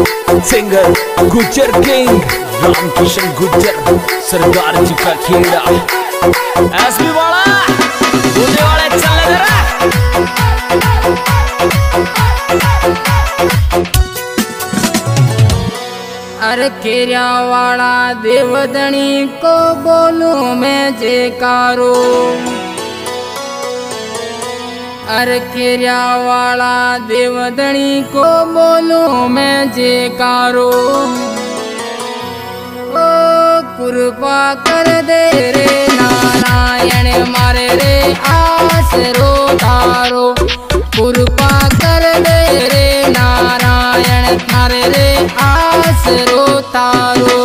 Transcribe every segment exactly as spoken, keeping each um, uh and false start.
Singer Gujjar king Ramkishan Gujjar Sardar ji का Kheda SP वाला बोलने वाले चलने दे रहा। अरे केरिया वाला देवदनी को बोलूं मैं जयकारो। अरे केरिया वाला देवदनी को बोलूं मैं जयकारो। ओ कृपा कर दे रे नारायण मारे रे आसरो तारो। कृपा कर दे रे नारायण मारे रे आसरो तारो।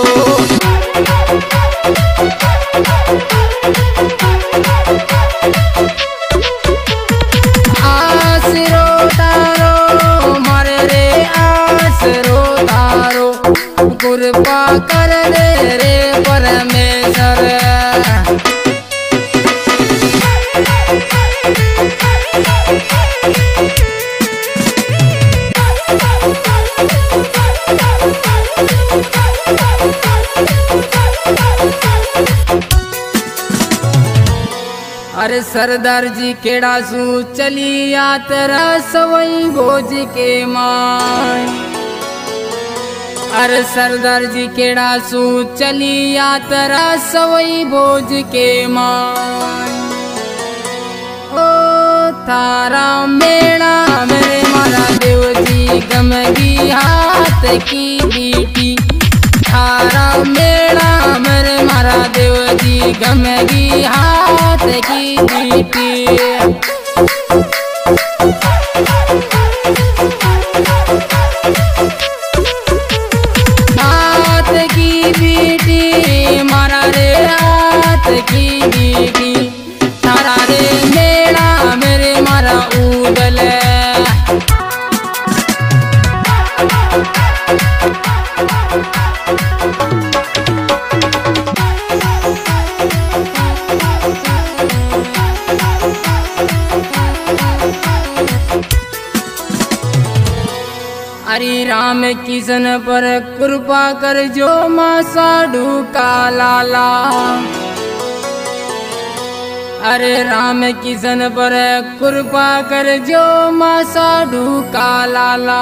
आसरो तारो मारे रे आसरो तारो। कृपा कर दे रे परमेश्वर। अरे सरदार जी केड़ा सू चली यात्रा सवई भोज के माय। अरे सरदार जी केड़ा सू चली यात्रा सवई भोज के माय। ओ तारा मेला मेरे मारा देव जी गमगी हाथ की बीटी। तारा मेला मेरे मारा देव जी गमगी हाथ की बीटी। हाथ की बीटी मारा रे हाथ की बीटी। तारा रे मेला मेरे मारा उदल। हरि राम किशन पर कृपा कर जो माँ साधु का लाला। अरे राम किशन पर कृपा कर जो माँ साधु का लाला।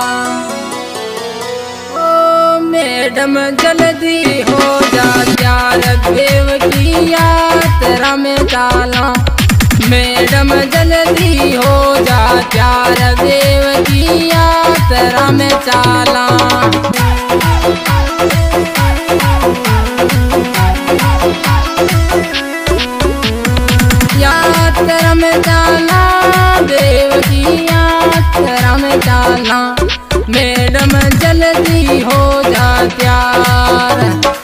ओ मैडम जल्दी हो जा प्यार देव की यात्रा में चाला। मैडम जल्दी हो जा प्यार देव की यात्रा में चाला। यात्रा में चाला देव की यात्रा में चाला। मैडम जल्दी हो जा प्यार।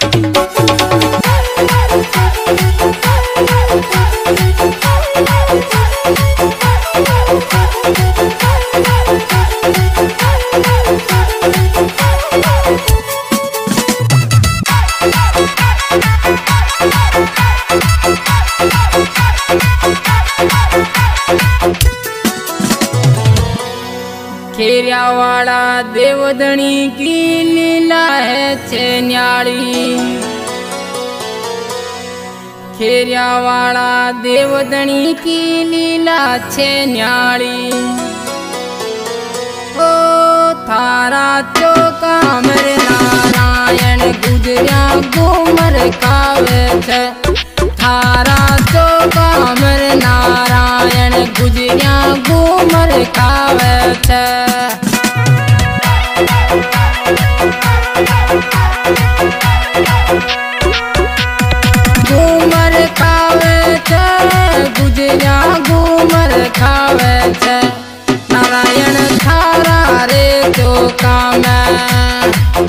खेरिया वाला देवदनी की लीला है छेन्याली। खेरिया वाला देवदनी की लीला छेन्याली। ओ थारा चौका मेरे नारायण गुजरिया घूमर कावे छे। थारा चौका मेरे नारायण गुजरिया घूमर कावे छे। घूमर खावे छे गुजरिया घूमर खावे छे। नारायण थारा रे चौका में।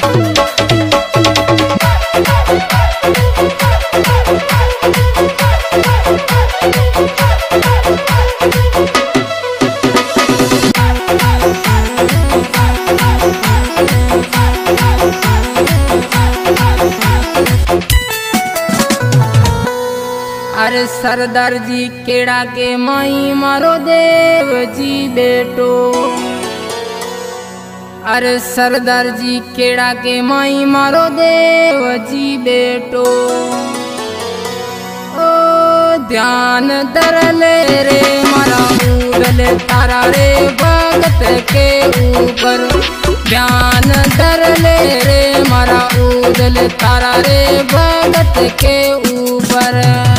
अरे सरदार जी केड़ा के माई मारो देव जी बेटो। अरे सरदार जी केड़ा के माई मारो देव जी बेटो ओ ध्यान धर ले रे मारा उदल तारा रे भगत के ऊपर ध्यान धर ले रे मारा उदल तारा रे भगत के ऊपर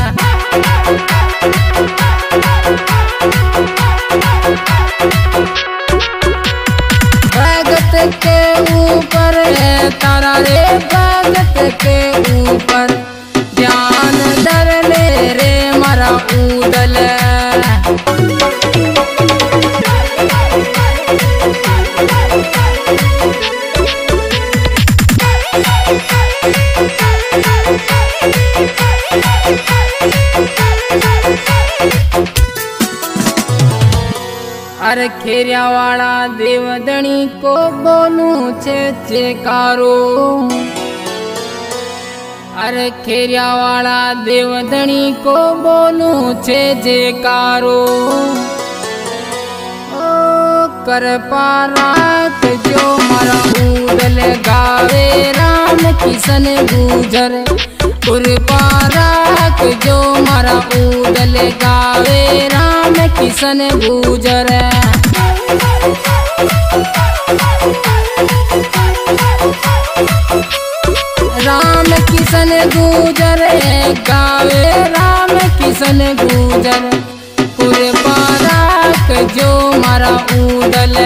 भगत के ऊपर है तारा रे भगत के ऊपर ध्यान धर ले रे मारा उदल अरे खेरिया वाला देवदणी को बोलू छे चेकारो अरे खेरिया वाला देवदणी को बोलू छे जयकारो ओ कर पाराक जो मारा उदल गावे राम किशन गुजर कुरपाराक जो मारा उदल गावे राम किशन गुजर राम किशन गुजर गावे राम किशन गुजर कुरपाराक जो मारा उदल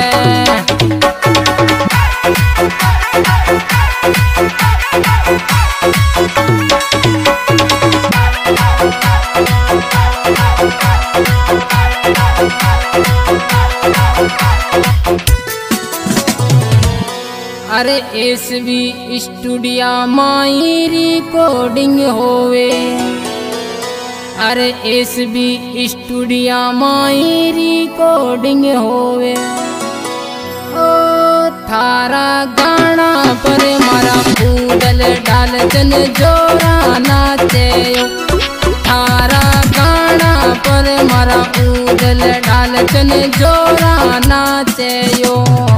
अरे एस बी स्टूडियो माई रिकॉर्डिंग होवे अरे एस बी स्टूडियो माई रिकॉर्डिंग होवे ओ थारा गाना पर मारा उदल डाल जन जोरा नाचे थारा गाना पर मारा उदल डाल जन जोरा नाचे यो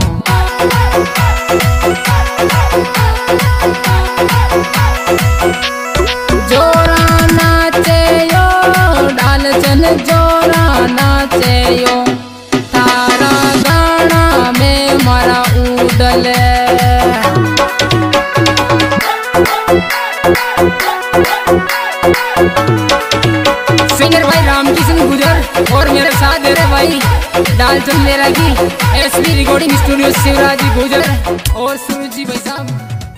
जोरा नाचे यो डाल चन जोरा नाचे यो थारा गाना में मारा उदल सिंगर भाई रामकिशन गुजर और मेरे साथ दे रहे भाई डालचंद मेरा की S B recording studio Shivraj Gujar और सूरज जी भाई साहब।